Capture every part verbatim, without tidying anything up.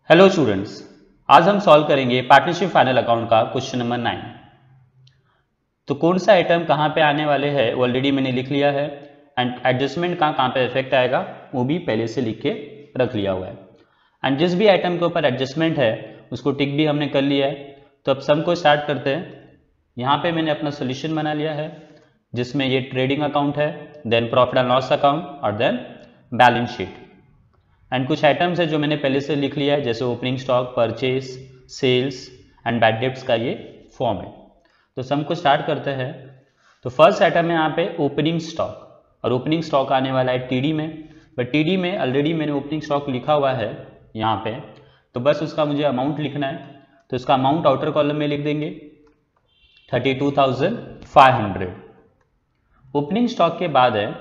Hello students, आज हम solve करेंगे पार्टनरशिप फाइनल अकाउंट का क्वेश्चन नंबर नाइन। तो कौन सा आइटम कहाँ पे आने वाले हैं ऑलरेडी मैंने लिख लिया है, एंड एडजस्टमेंट का कहाँ पे इफेक्ट आएगा वो भी पहले से लिख के रख लिया हुआ है। एंड जिस भी आइटम के ऊपर एडजस्टमेंट है उसको टिक भी हमने कर लिया है। तो अब सम को स्टार्ट करते हैं। यहाँ पे मैंने अपना सोल्यूशन बना लिया है जिसमें ये ट्रेडिंग अकाउंट है, then profit and loss account और देन बैलेंस शीट। एंड कुछ आइटम्स है जो मैंने पहले से लिख लिया है जैसे opening stock, purchase, sales and bad debts का ये फॉर्म है। तो सम को स्टार्ट करते हैं। तो फर्स्ट आइटम है यहाँ पे ओपनिंग स्टॉक, और ओपनिंग स्टॉक आने वाला है टीडी में। बट टीडी में ऑलरेडी मैंने ओपनिंग स्टॉक लिखा हुआ है यहाँ पे, तो बस उसका मुझे अमाउंट लिखना है। तो इसका अमाउंट आउटर कॉलम में लिख देंगे thirty two thousand five hundred. Opening stock के बाद है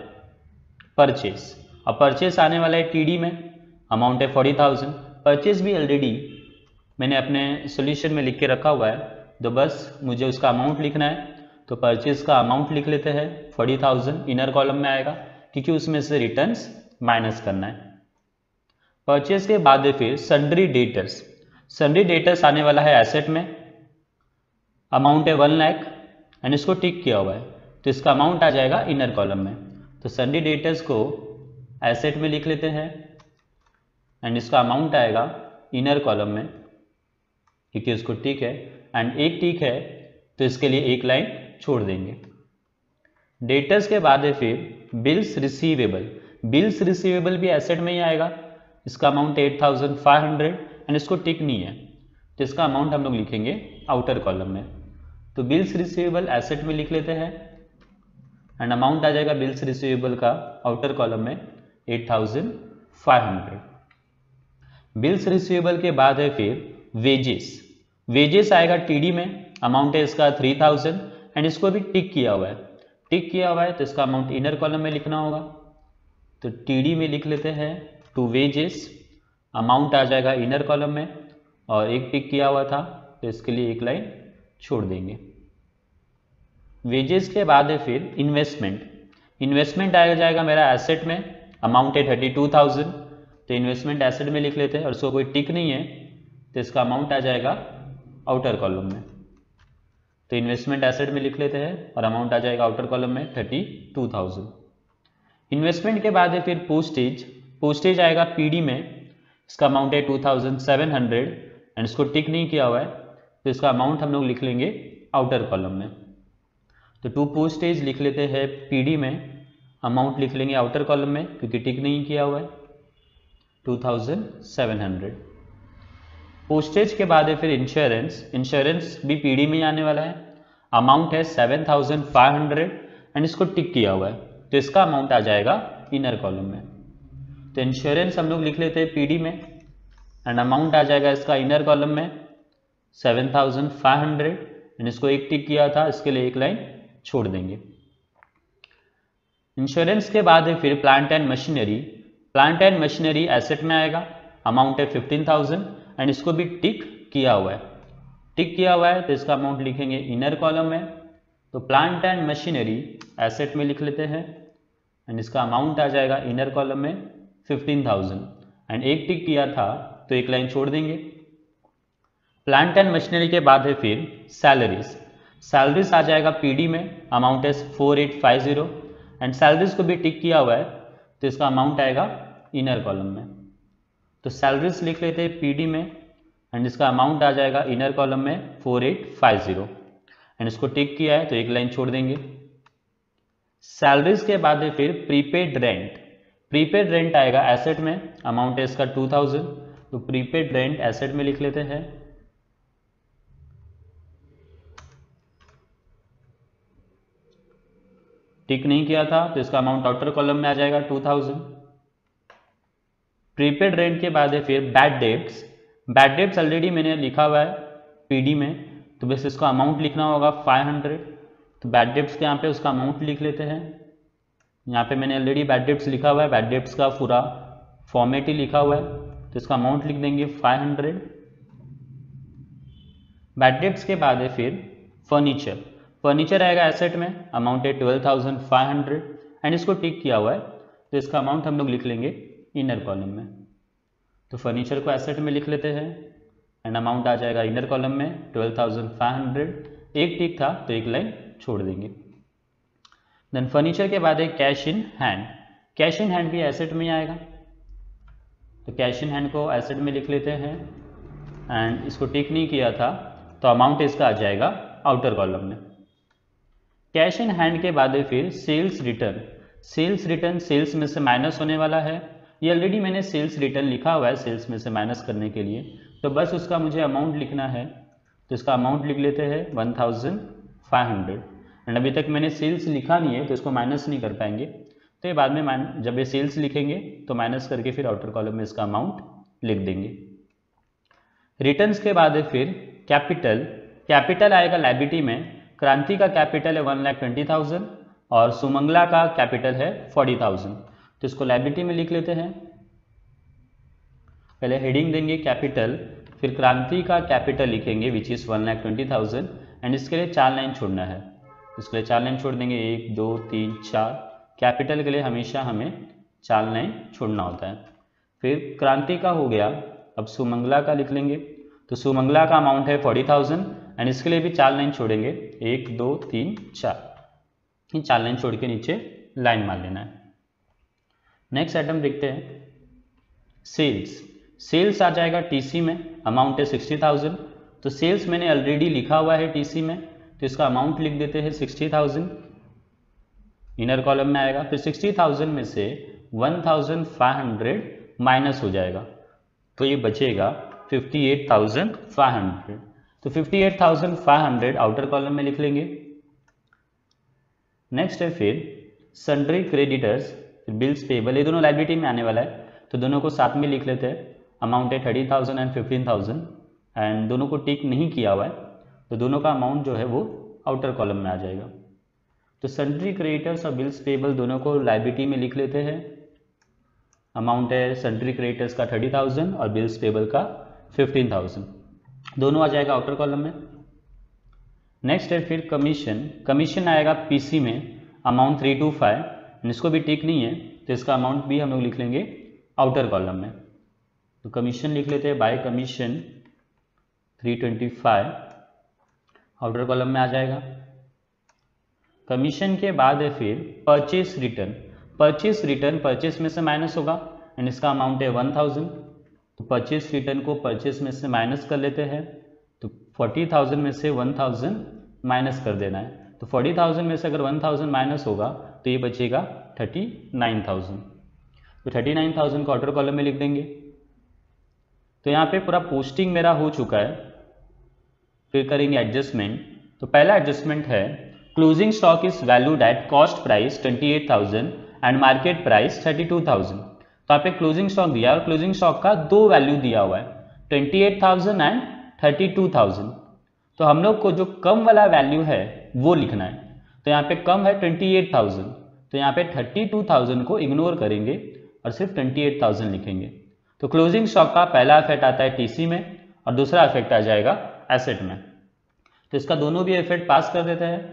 परचेज, और परचेज आने वाला है टीडी में, अमाउंट है फोर्टी थाउजेंड। परचेज भी ऑलरेडी मैंने अपने सॉल्यूशन में लिख के रखा हुआ है, तो बस मुझे उसका अमाउंट लिखना है। तो परचेज का अमाउंट लिख लेते हैं फोर्टी थाउजेंड, इनर कॉलम में आएगा क्योंकि उसमें से रिटर्न्स माइनस करना है। परचेज के बाद है फिर सन्ड्री डेटर्स। सन्ड्री डेटर्स आने वाला है एसेट में, अमाउंट है वन लाख एंड इसको टिक किया हुआ है, तो इसका अमाउंट आ जाएगा इनर कॉलम में। तो सन्ड्री डेटर्स को एसेट में लिख लेते हैं एंड इसका अमाउंट आएगा इनर कॉलम में क्योंकि उसको टिक है, एंड एक टिक है तो इसके लिए एक लाइन छोड़ देंगे। डेटर्स के बाद है फिर बिल्स रिसीवेबल। बिल्स रिसीवेबल भी एसेट में ही आएगा, इसका amount eight thousand five hundred and इसको टिक नहीं है, तो इसका अमाउंट हम लोग लिखेंगे आउटर कॉलम में। तो बिल्स रिसीवेबल एसेट में लिख लेते हैं एंड अमाउंट आ जाएगा बिल्स रिसीवेबल का आउटर कॉलम में eight thousand five hundred. Bills receivable के बाद है फिर वेजेस। वेजेस आएगा टीडी में, अमाउंट है इसका थ्री थाउजेंड एंड इसको भी टिक किया हुआ है। टिक किया हुआ है तो इसका अमाउंट इनर कॉलम में लिखना होगा। तो टीडी में लिख लेते हैं टू वेजेस, अमाउंट आ जाएगा इनर कॉलम में, और एक टिक किया हुआ था तो इसके लिए एक लाइन छोड़ देंगे। वेजेस के बाद है फिर इन्वेस्टमेंट। इन्वेस्टमेंट आया जाएगा मेरा एसेट में, अमाउंट है थर्टी टू थाउजेंड, तो इन्वेस्टमेंट एसेट में लिख लेते हैं, और उसको कोई टिक नहीं है तो इसका अमाउंट आ जाएगा आउटर कॉलम में। तो इन्वेस्टमेंट एसेट में लिख लेते हैं और अमाउंट आ जाएगा आउटर कॉलम में थर्टी टू थाउजेंड। इन्वेस्टमेंट के बाद है फिर पोस्टेज। पोस्टेज आएगा पीडी में, इसका अमाउंट है two thousand seven hundred and इसको टिक नहीं किया हुआ है, तो इसका अमाउंट हम लोग लिख लेंगे आउटर कॉलम में। तो टू पोस्टेज लिख लेते हैं पीडी में, अमाउंट लिख लेंगे आउटर कॉलम में क्योंकि टिक नहीं किया हुआ है two thousand seven hundred. Postage के बाद है फिर इंश्योरेंस। इंश्योरेंस भी पीडी में ही आने वाला है, अमाउंट है seven thousand five hundred and इसको टिक किया हुआ है, तो इसका अमाउंट आ जाएगा इनर कॉलम में। तो इंश्योरेंस हम लोग लिख लेते हैं पीडी में एंड अमाउंट आ जाएगा इसका इनर कॉलम में seven thousand five hundred and इसको एक टिक किया था, इसके लिए एक लाइन छोड़ देंगे। इंश्योरेंस के बाद है फिर plant and machinery. Plant and machinery asset में आएगा, अमाउंट है फिफ्टीन थाउजेंड एंड इसको भी टिक किया हुआ है। टिक किया हुआ है तो इसका अमाउंट लिखेंगे इनर कॉलम में। तो प्लांट एंड मशीनरी एसेट में लिख लेते हैं एंड इसका अमाउंट आ जाएगा इनर कॉलम में फिफ्टीन थाउजेंड एंड एक टिक किया था तो एक लाइन छोड़ देंगे। प्लांट एंड मशीनरी के बाद है फिर सैलरीज। सैलरीज आ जाएगा पीडी में, अमाउंट है four eight five zero and salaries को भी टिक किया हुआ है तो इसका अमाउंट आएगा इनर कॉलम में। तो सैलरीज लिख लेते हैं पीडी में एंड इसका अमाउंट आ जाएगा इनर कॉलम में four eight five zero and इसको टिक किया है तो एक लाइन छोड़ देंगे। सैलरीज के बाद है फिर प्रीपेड रेंट। प्रीपेड रेंट आएगा एसेट में, अमाउंट है इसका टू थाउजेंड, तो प्रीपेड रेंट एसेट में लिख लेते हैं। टिक नहीं किया था तो इसका अमाउंट आउटर कॉलम में आ जाएगा टू थाउजेंड। प्रीपेड रेंट के बाद है फिर bad debts. Bad debts already मैंने लिखा हुआ है पीडी में, तो बस इसका अमाउंट लिखना होगा फाइव हंड्रेड। तो बैड डेब्ट्स के यहाँ पे उसका अमाउंट लिख लेते हैं। यहाँ पे मैंने ऑलरेडी बैड डेब्ट्स लिखा हुआ है, बैड डेब्ट्स का पूरा फॉर्मेट ही लिखा हुआ है, तो इसका अमाउंट लिख देंगे फाइव हंड्रेड। बैड डेब्ट्स के बाद है फिर फर्नीचर। फर्नीचर आएगा एसेट में, अमाउंट है twelve thousand five hundred and इसको टिक किया हुआ है, तो इसका अमाउंट हम लोग लिख लेंगे इनर कॉलम में। तो फर्नीचर को एसेट में लिख लेते हैं एंड अमाउंट आ जाएगा इनर कॉलम में ट्वेल्व थाउजेंड फाइव हंड्रेड। एक टिक था तो एक लाइन छोड़ देंगे। देन फर्नीचर के बाद एक cash in hand, cash in hand भी एसेट में आएगा, तो कैश इन हैंड को एसेट में लिख लेते हैं एंड इसको टिक नहीं किया था तो अमाउंट इसका आ जाएगा आउटर कॉलम में। कैश इन हैंड के बाद फिर sales return, sales return sales में से माइनस होने वाला है, ये ऑलरेडी मैंने सेल्स रिटर्न लिखा हुआ है सेल्स में से माइनस करने के लिए, तो बस उसका मुझे अमाउंट लिखना है, तो इसका अमाउंट लिख लेते हैं one thousand five hundred and अभी तक मैंने सेल्स लिखा नहीं है तो इसको माइनस नहीं कर पाएंगे, तो ये बाद में जब ये सेल्स लिखेंगे तो माइनस करके फिर आउटर कॉलम में इसका अमाउंट लिख देंगे। रिटर्न्स के बाद फिर कैपिटल, कैपिटल आएगा लायबिलिटी में, क्रांति का कैपिटल है वन लाख ट्वेंटी थाउजेंड और सुमंगला का कैपिटल है फोर्टी थाउजेंड, तो इसको लायबिलिटी में लिख लेते हैं। पहले हेडिंग देंगे कैपिटल, फिर क्रांति का कैपिटल लिखेंगे which is one lakh twenty thousand and इसके लिए चार लाइन छोड़ना है, इसके लिए चार लाइन छोड़ देंगे, एक दो तीन चार, कैपिटल के लिए हमेशा हमें चार लाइन छोड़ना होता है। फिर क्रांति का हो गया, अब सुमंगला का लिख लेंगे, तो सुमंगला का अमाउंट है फोर्टी थाउजेंड एंड इसके लिए भी चार लाइन छोड़ेंगे, एक दो तीन चार, ये चार लाइन छोड़ के नीचे लाइन मार लेना है। नेक्स्ट आइटम देखते हैं सेल्स, सेल्स आ जाएगा टीसी में, अमाउंट है सिक्सटी थाउजेंड, तो सेल्स मैंने ऑलरेडी लिखा हुआ है टीसी में तो इसका अमाउंट लिख देते हैं सिक्सटी थाउजेंड, इनर कॉलम में आएगा। फिर सिक्सटी थाउजेंड में से one thousand five hundred minus हो जाएगा तो ये बचेगा fifty eight thousand five hundred, तो fifty eight thousand five hundred outer column में लिख लेंगे। नेक्स्ट है फिर सन्ड्री क्रेडिटर्स, बिल्स पेबल, ये दोनों लायबिलिटी में आने वाला है तो दोनों को साथ में लिख लेते हैं, अमाउंट है thirty thousand and fifteen thousand and दोनों को टिक नहीं किया हुआ है तो दोनों का अमाउंट जो है वो आउटर कॉलम में आ जाएगा। तो सन्ड्री क्रेडिटर्स और बिल्स पेबल दोनों को लायबिलिटी में लिख लेते हैं, अमाउंट है सन्ड्री क्रेडिटर्स का थर्टी थाउजेंड और बिल्स पेबल का फिफ्टीन थाउजेंड, दोनों आ जाएगा आउटर कॉलम में। नेक्स्ट है फिर कमीशन, कमीशन आएगा पीसी में, अमाउंट थ्री टू फाइव, इसको भी टिक नहीं है तो इसका अमाउंट भी हम लोग लिख लेंगे आउटर कॉलम में, तो कमीशन लिख लेते हैं by commission three twenty five outer column में आ जाएगा। कमीशन के बाद है फिर purchase return, purchase return purchase में से माइनस होगा एंड इसका अमाउंट है वन थाउजेंड, तो परचेस रिटर्न को परचेस में से माइनस कर लेते हैं, तो फोर्टी थाउजेंड में से वन थाउजेंड माइनस कर देना है, तो फोर्टी थाउजेंड में से अगर वन थाउजेंड माइनस होगा तो ये बचेगा थर्टी नाइन थाउजेंड, तो थर्टी नाइन थाउजेंड को आउटर कॉलम में लिख देंगे। तो यहाँ पे पूरा पोस्टिंग मेरा हो चुका है, फिर करेंगे एडजस्टमेंट। तो पहला एडजस्टमेंट है closing stock is valued at cost price twenty eight thousand and market price thirty two thousand, तो आप एक क्लोजिंग स्टॉक दिया और क्लोजिंग स्टॉक का दो वैल्यू दिया हुआ है twenty eight thousand and thirty two thousand, तो हम लोग को जो कम वाला वैल्यू है वो लिखना है, तो यहाँ पे कम है ट्वेंटी एट थाउजेंड, तो यहाँ पे थर्टी टू थाउजेंड को इग्नोर करेंगे और सिर्फ ट्वेंटी एट थाउजेंड लिखेंगे। तो क्लोजिंग स्टॉक का पहला इफेक्ट आता है टीसी में और दूसरा इफेक्ट आ जाएगा एसेट में, तो इसका दोनों भी इफेक्ट पास कर देते हैं।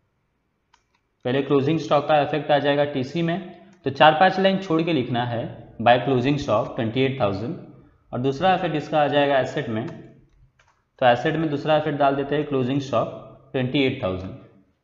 पहले क्लोजिंग स्टॉक का इफेक्ट आ जाएगा टीसी में, तो चार पांच लाइन छोड़ के लिखना है by closing stock twenty eight thousand, और दूसरा इफेक्ट इसका आ जाएगा एसेट में, तो एसेट में दूसरा इफेक्ट डाल देते हैं closing stock twenty eight thousand.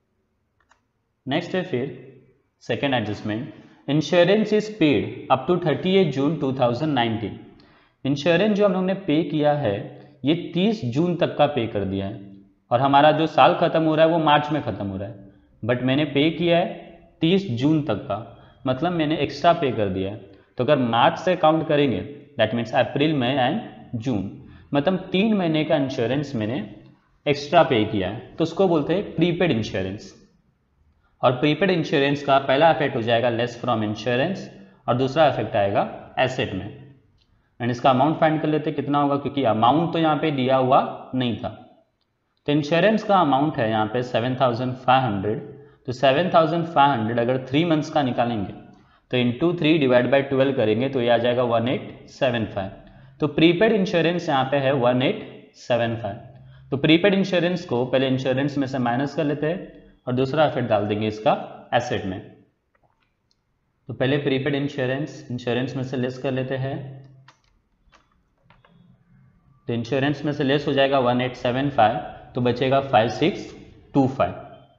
Next है फिर second adjustment, insurance is paid up to thirtieth June two thousand nineteen, insurance जो हम लोग ने पे किया है ये तीस जून तक का पे कर दिया है और हमारा जो साल खत्म हो रहा है वो मार्च में खत्म हो रहा है, बट मैंने पे किया है तीस जून तक का, मतलब मैंने एक्स्ट्रा पे कर दिया है। तो अगर मार्च से काउंट करेंगे that means April May and June, मतलब तीन महीने का इंश्योरेंस मैंने एक्स्ट्रा पे किया है, तो उसको बोलते हैं प्रीपेड इंश्योरेंस। और प्रीपेड इंश्योरेंस का पहला इफेक्ट हो जाएगा लेस फ्रॉम इंश्योरेंस और दूसरा इफेक्ट आएगा एसेट में, एंड इसका अमाउंट फाइंड कर लेते कितना होगा, क्योंकि अमाउंट तो यहाँ पे दिया हुआ नहीं था। तो इंश्योरेंस का अमाउंट है यहाँ पे सेवन थाउजेंड फाइव हंड्रेड, तो सेवन थाउजेंड फाइव हंड्रेड अगर थ्री मंथ्स का निकालेंगे तो into three divide by twelve करेंगे तो ये आ जाएगा वन एट सेवन फाइव, तो प्रीपेड इंश्योरेंस यहाँ पे है वन एट सेवन फाइव। तो प्रीपेड इंश्योरेंस को पहले इंश्योरेंस में से माइनस कर लेते हैं और दूसरा इफेक्ट डाल देंगे इसका एसेट में। तो पहले प्रीपेड इंश्योरेंस इंश्योरेंस में से लेस कर लेते हैं तो इंश्योरेंस में से लेस हो जाएगा वन एट सेवन फाइव, तो बचेगा फाइव सिक्स टू फाइव।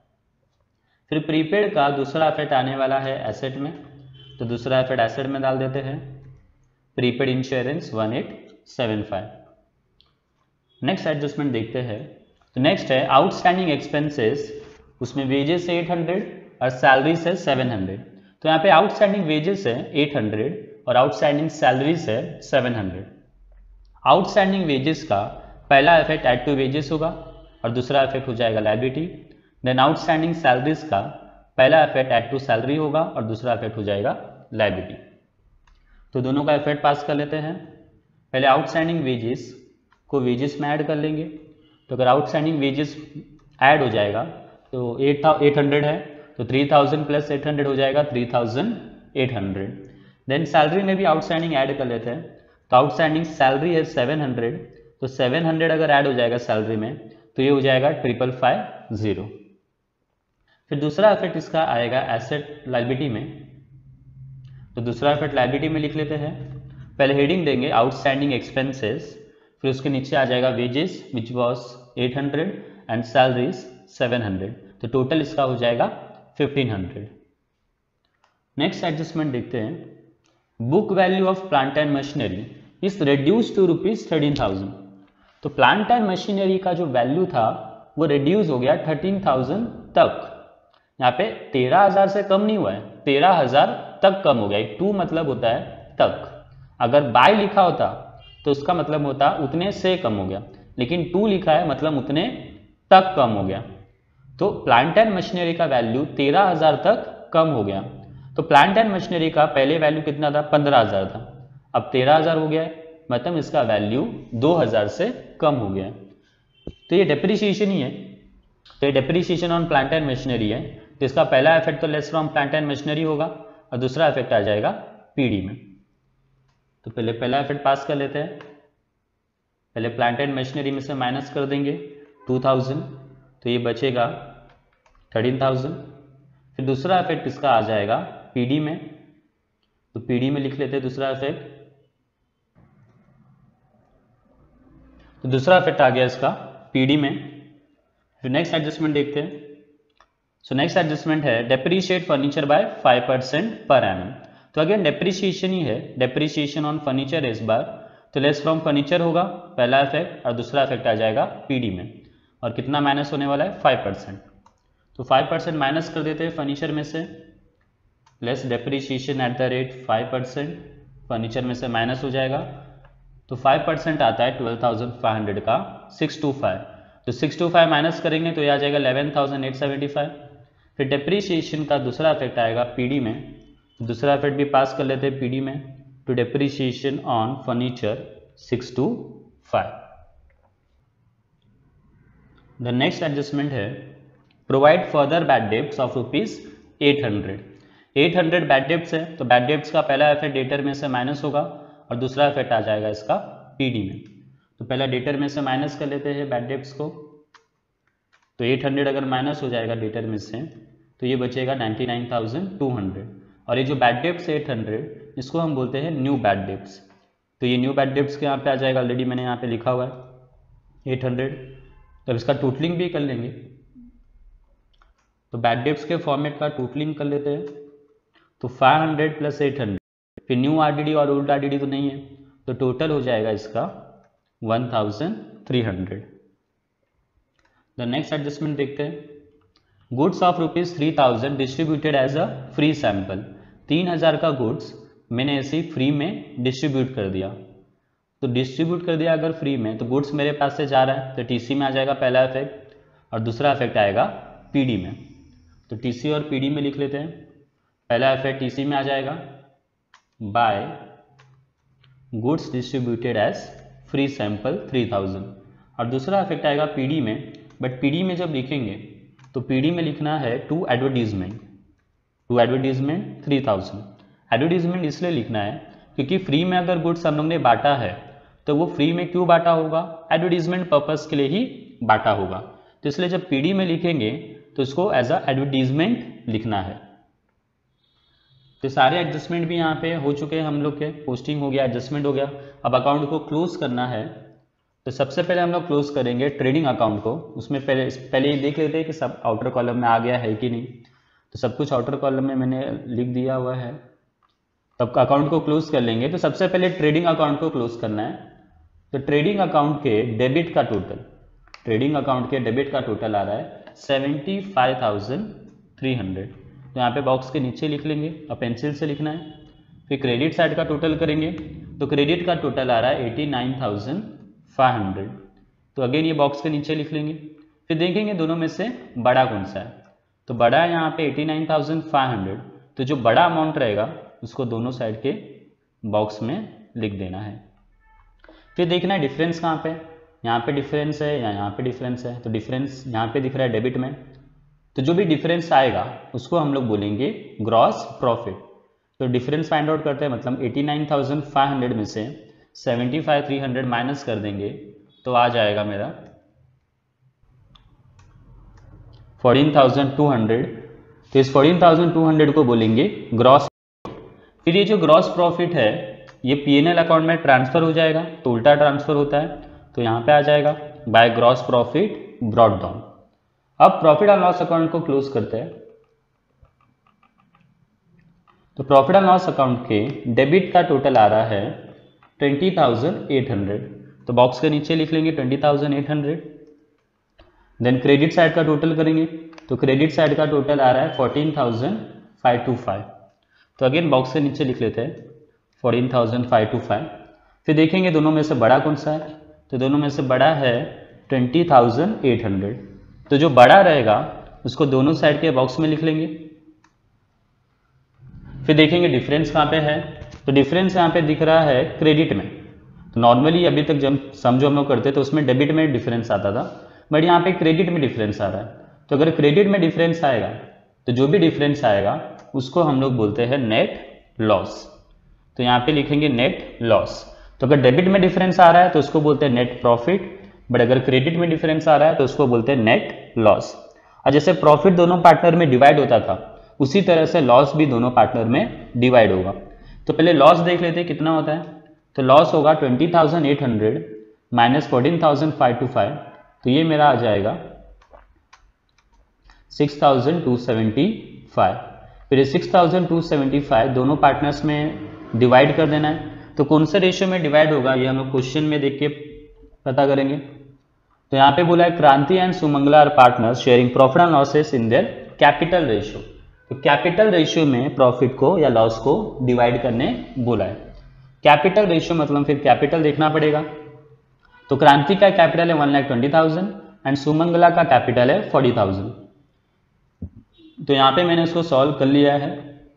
फिर प्रीपेड का दूसरा एफेक्ट आने वाला है एसेट में, तो दूसरा एफेक्ट एसेट में डाल देते हैं, prepaid insurance one eight seven five. Next adjustment देखते हैं। तो नेक्स्ट है आउटस्टैंडिंग एक्सपेंसेस, उसमें वेजेस है एट हंड्रेड और सैलरीज है सेवन हंड्रेड। तो यहाँ पे आउटस्टैंडिंग वेजेस है एट हंड्रेड और आउटस्टैंडिंग सैलरीज है सेवन हंड्रेड। आउटस्टैंडिंग वेजेस का पहला इफेक्ट एड टू वेजेस होगा और दूसरा इफेक्ट हो जाएगा लायबिलिटी। देन आउटस्टैंडिंग सैलरीज का पहला इफेक्ट एड टू सैलरी होगा और दूसरा इफेक्ट हो जाएगा लायबिलिटी। तो दोनों का इफेक्ट पास कर लेते हैं। पहले आउटस्टैंडिंग वेजेस को वेजेस में ऐड कर लेंगे, तो अगर आउटस्टैंडिंग वेजेस ऐड हो जाएगा तो एट एट हंड्रेड है, तो three thousand plus eight hundred हो जाएगा three thousand eight hundred. Then salary में भी आउटस्टैंडिंग ऐड कर लेते हैं, तो आउटस्टैंडिंग सैलरी है सेवन हंड्रेड, तो सेवन हंड्रेड अगर ऐड हो जाएगा सैलरी में तो ये हो जाएगा ट्रिपल फाइव जीरो। फिर दूसरा इफेक्ट इसका आएगा एसेट लायबिलिटी में, तो दूसरा इफेक्ट लायबिलिटी में लिख लेते हैं। पहले हेडिंग देंगे आउटस्टैंडिंग एक्सपेंसेस, फिर उसके नीचे आ जाएगा wages which was eight hundred and salaries seven hundred, तो टोटल इसका हो जाएगा फिफ्टीन हंड्रेड। नेक्स्ट एडजस्टमेंट देखते हैं। Book value of plant and machinery is reduce to rupees thirteen thousand. तो प्लांट एंड मशीनरी का जो वैल्यू था वो रिड्यूस हो गया थर्टीन थाउजेंड तक। यहाँ पे तेरह हजार से कम नहीं हुआ है, तेरह हजार तक कम हो गया। टू मतलब होता है तक, अगर बाय लिखा होता तो उसका मतलब होता उतने से कम हो गया, लेकिन टू लिखा है मतलब उतने तक कम हो गया। तो प्लांट एंड मशीनरी का वैल्यू तेरह हजार तक कम हो गया। तो प्लांट एंड मशीनरी का पहले वैल्यू कितना था, पंद्रह हजार था, अब तेरह हजार हो गया है, मतलब इसका वैल्यू दो हजार से कम हो गया। तो ये डेप्रिसिएशन ही है, तो ये depreciation on plant and machinery है। तो इसका पहला इफेक्ट तो less from plant and machinery होगा और दूसरा इफेक्ट आ जाएगा पीडी में। तो पहले पहला इफेक्ट पास कर लेते हैं। पहले प्लांट एंड मशीनरी में से माइनस कर देंगे टू थाउजेंड, तो ये बचेगा थर्टीन थाउजेंड। फिर दूसरा इफेक्ट इसका आ जाएगा पीडी में, तो पीडी में लिख लेते हैं दूसरा इफेक्ट। तो दूसरा इफेक्ट आ गया इसका पीडी में। फिर नेक्स्ट एडजस्टमेंट देखते हैं। सो नेक्स्ट एडजस्टमेंट है depreciate furniture by five percent per annum. तो अगेन डेप्रीशिएशन ही है, डेप्रीशिएशन ऑन फर्नीचर इस बार, तो लेस फ्रॉम फर्नीचर होगा पहला इफेक्ट और दूसरा इफेक्ट आ जाएगा पीडी में। और कितना माइनस होने वाला है, फाइव परसेंट। तो फाइव परसेंट माइनस कर देते हैं फर्नीचर में से, less depreciation at the rate five percent, furniture में से माइनस हो जाएगा। तो फाइव परसेंट आता है ट्वेल्व थाउजेंड फाइव हंड्रेड का सिक्स टू फाइव, तो सिक्स टू फाइव माइनस करेंगे तो ये आ जाएगा eleven thousand eight seventy five. फिर डेप्रीशिएशन का दूसरा इफेक्ट आएगा पीडी में, दूसरा इफेक्ट भी पास कर लेते हैं पीडी में, to depreciation on furniture six two five. The next adjustment है provide further bad debts of rupees eight hundred. Eight hundred bad debts है, तो बैड डेब्ट्स का पहला इफेक्ट डेटर में से माइनस होगा और दूसरा इफेक्ट आ जाएगा इसका पीडी में। तो पहला डेटर में से माइनस कर लेते हैं बैड डेब्ट्स को, तो एट हंड्रेड अगर माइनस हो जाएगा डेटर में से तो ये बचेगा ninety nine thousand two hundred. और ये जो बैड डेब्ट्स एट हंड्रेड इसको हम बोलते हैं न्यू बैड डेब्ट्स। तो ये न्यू बैड डेब्ट्स के यहाँ पे आ जाएगा, ऑलरेडी मैंने यहाँ पे लिखा हुआ है एट हंड्रेड। तो इसका टोटलिंग भी कर लेंगे, तो बैड डेब्ट्स के फॉर्मेट का टोटलिंग कर लेते हैं। तो five hundred plus eight hundred, फिर न्यू आरडीडी और ओल्ड आरडीडी तो नहीं है, तो टोटल हो जाएगा इसका one thousand three hundred. The next adjustment देखते हैं। Goods of rupees three thousand distributed as a free sample. तीन हजार का गुड्स मैंने ऐसे ही फ्री में डिस्ट्रीब्यूट कर दिया। तो डिस्ट्रीब्यूट कर दिया अगर फ्री में, तो गुड्स मेरे पास से जा रहा है, तो टीसी में आ जाएगा पहला इफेक्ट और दूसरा इफेक्ट आएगा पीडी में। तो टीसी और पीडी में लिख लेते हैं। पहला इफेक्ट टीसी में आ जाएगा by goods distributed as free sample three thousand, और दूसरा इफेक्ट आएगा पीडी में। बट पीडी में जब लिखेंगे तो पीडी में लिखना है to advertisement, to advertisement three thousand. Advertisement इसलिए लिखना है क्योंकि फ्री में अगर गुड्स हम लोग ने बांटा है तो वो फ्री में क्यों बांटा होगा, एडवर्टीजमेंट पर्पस के लिए ही बांटा होगा। तो इसलिए जब पीडी में लिखेंगे तो इसको एज अ एडवर्टीजमेंट लिखना है। तो सारे एडजस्टमेंट भी यहाँ पे हो चुके हैं हम लोग के, पोस्टिंग हो गया, एडजस्टमेंट हो गया। अब अकाउंट को क्लोज करना है, तो सबसे पहले हम लोग क्लोज करेंगे ट्रेडिंग अकाउंट को। उसमें पहले पहले ये देख लेते हैं कि सब आउटर कॉलम में आ गया है कि नहीं। तो सब कुछ आउटर कॉलम में मैंने लिख दिया हुआ है। तब अकाउंट को क्लोज कर लेंगे। तो सबसे पहले ट्रेडिंग अकाउंट को क्लोज करना है। तो ट्रेडिंग अकाउंट के डेबिट का टोटल ट्रेडिंग अकाउंट के डेबिट का टोटल आ रहा है seventy five thousand three hundred. तो यहाँ पे बॉक्स के नीचे लिख लेंगे और पेंसिल से लिखना है। फिर क्रेडिट साइड का टोटल करेंगे तो क्रेडिट का टोटल आ रहा है eighty nine thousand five hundred. तो अगेन ये बॉक्स के नीचे लिख लेंगे। फिर देखेंगे दोनों में से बड़ा कौन सा है। तो बड़ा है यहाँ पे eighty nine thousand five hundred. तो जो बड़ा अमाउंट रहेगा उसको दोनों साइड के बॉक्स में लिख देना है। फिर देखना है डिफरेंस कहाँ पे, यहाँ पे डिफरेंस है या यहाँ पे डिफरेंस है। तो डिफरेंस यहाँ पे दिख रहा है डेबिट में। तो जो भी डिफरेंस आएगा उसको हम लोग बोलेंगे ग्रॉस प्रॉफिट। तो डिफरेंस फाइंड आउट करते हैं, मतलब eighty nine thousand five hundred में से seventy five three hundred minus कर देंगे तो आ जाएगा मेरा फोर्टीन थाउजेंड टू हंड्रेड। तो इस फोर्टीन थाउजेंड टू हंड्रेड को बोलेंगे ग्रॉस। फिर ये जो ग्रॉस प्रॉफिट है ये पीएनएल अकाउंट में ट्रांसफर हो जाएगा। तो उल्टा ट्रांसफर होता है तो यहाँ पे आ जाएगा by gross profit brought down. अब प्रॉफिट एंड लॉस अकाउंट को क्लोज करते हैं। तो प्रॉफिट एंड लॉस अकाउंट के डेबिट का टोटल आ रहा है ट्वेंटी थाउजेंड एट हंड्रेड। तो बॉक्स के नीचे लिख लेंगे twenty thousand eight hundred. Then credit side का टोटल करेंगे तो क्रेडिट साइड का टोटल आ रहा है fourteen thousand five two five. तो अगेन बॉक्स के नीचे लिख लेते हैं fourteen thousand five two five. फिर देखेंगे दोनों में से बड़ा कौन सा है। तो दोनों में से बड़ा है ट्वेंटी थाउजेंड एट हंड्रेड। तो जो बड़ा रहेगा उसको दोनों साइड के बॉक्स में लिख लेंगे। फिर देखेंगे डिफरेंस कहाँ पे है। तो डिफरेंस यहाँ पे दिख रहा है क्रेडिट में। तो नॉर्मली अभी तक जब समझो हम लोग करते तो उसमें डेबिट में डिफरेंस आता था, बट यहाँ पे क्रेडिट में डिफरेंस आ रहा है। तो अगर क्रेडिट में डिफरेंस आएगा तो जो भी डिफरेंस आएगा उसको हम लोग बोलते हैं नेट लॉस। तो यहाँ पे लिखेंगे नेट लॉस। तो अगर डेबिट में डिफरेंस आ रहा है तो उसको बोलते हैं नेट प्रॉफिट, बट अगर क्रेडिट में डिफरेंस आ रहा है तो उसको बोलते हैं नेट लॉस। और जैसे प्रॉफिट दोनों पार्टनर में डिवाइड होता था उसी तरह से लॉस भी दोनों पार्टनर में डिवाइड होगा। तो पहले लॉस देख लेते हैं कितना होता है। तो लॉस होगा twenty thousand eight hundred minus fourteen thousand five two five. तो ये मेरा आ जाएगा six thousand two seventy five. फिर six thousand two seventy five दोनों पार्टनर्स में डिवाइड कर देना है। तो कौन से रेशियो में डिवाइड होगा ये हम लोग क्वेश्चन में देख के पता करेंगे। तो यहाँ पे बोला है Kranti and Sumangala are partners sharing profit and losses in their capital ratio. तो कैपिटल रेशियो में प्रॉफिट को या लॉस को डिवाइड करने बोला है। कैपिटल रेशियो मतलब फिर कैपिटल देखना पड़ेगा। तो क्रांति का कैपिटल है one lakh twenty thousand and Sumangala का कैपिटल है फोर्टी थाउजेंड। तो यहाँ पे मैंने इसको सॉल्व कर लिया है।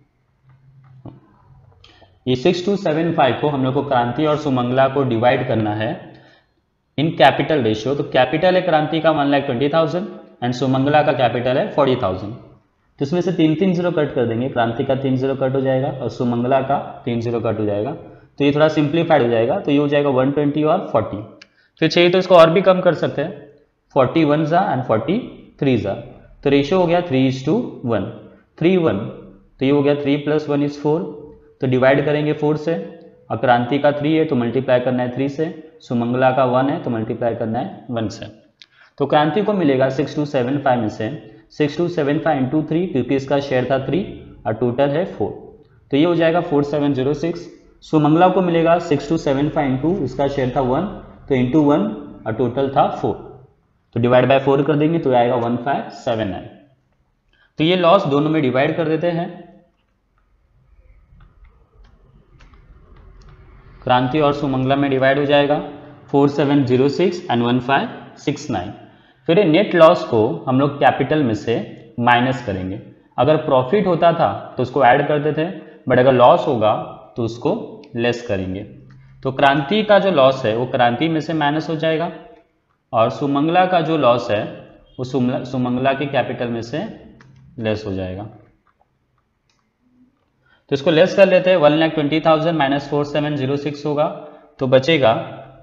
ये सिक्स टू सेवन फाइव को हम लोग को क्रांति और सुमंगला को डिवाइड करना है इन कैपिटल रेशियो। तो कैपिटल है क्रांति का one lakh twenty thousand and Sumangala का कैपिटल है फोर्टी थाउजेंड। तो इसमें से तीन तीन जीरो कट कर देंगे। क्रांति का तीन जीरो कट हो जाएगा और सुमंगला का तीन जीरो कट हो जाएगा। तो ये थोड़ा सिंप्लीफाइड हो जाएगा। तो ये हो जाएगा वन ट्वेंटी और फोर्टी। फिर चाहिए तो इसको और भी कम कर सकते हैं, फोर्टी वन जा एंड फोर्टी थ्री जा। तो रेशियो हो गया three is two one, three one. तो ये हो गया three plus one is four. तो डिवाइड करेंगे फोर से। और क्रांति का थ्री है तो मल्टीप्लाई करना है थ्री से। सुमंगला का वन है तो मल्टीप्लाई करना है वन से। तो क्रांति को मिलेगा सिक्स टू सेवन फाइव में से six two seven five into three, क्योंकि इसका शेयर था थ्री और टोटल है फोर। तो ये हो जाएगा four seven zero six. Sumangala को मिलेगा six two seven five into, इसका शेयर था वन तो इंटू वन और टोटल था फोर। तो डिवाइड बाय फोर कर देंगे तो आएगा वन फाइव सेवन नाइन। तो ये लॉस दोनों में डिवाइड कर देते हैं। क्रांति और सुमंगला में डिवाइड हो जाएगा four seven zero six and one five six nine. फिर नेट लॉस को हम लोग कैपिटल में से माइनस करेंगे। अगर प्रॉफिट होता था तो उसको ऐड कर देते हैं, बट अगर लॉस होगा तो उसको लेस करेंगे। तो क्रांति का जो लॉस है वो क्रांति में से माइनस हो जाएगा और सुमंगला का जो लॉस है वो सुमंगला के कैपिटल में से लेस हो जाएगा। तो इसको लेस कर लेते हैं। One lakh twenty thousand minus four seven zero six होगा तो बचेगा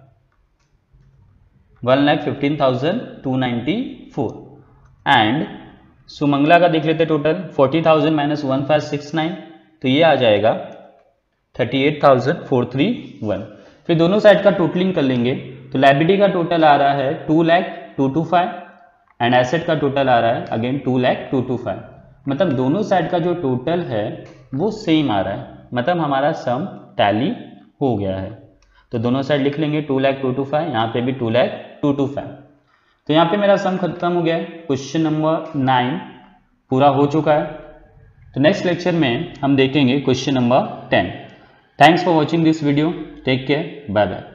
one lakh fifteen thousand two ninety four. And Sumangala का देख लेते total forty thousand minus one five six nine. तो ये आ जाएगा thirty eight thousand four three one. फिर दोनों साइड का टोटलिंग कर लेंगे तो लायबिलिटी का टोटल आ रहा है two lakh two two five and asset का टोटल आ रहा है again two lakh two two five. मतलब दोनों साइड का जो टोटल है वो सेम आ रहा है, मतलब हमारा सम टैली हो गया है। तो दोनों साइड लिख लेंगे two lakh two two five, यहाँ पे भी two lakh two two five. तो यहाँ पे मेरा सम खत्म हो गया है। क्वेश्चन नंबर नाइन पूरा हो चुका है। तो नेक्स्ट लेक्चर में हम देखेंगे question number ten. Thanks for watching this video, take care, bye bye.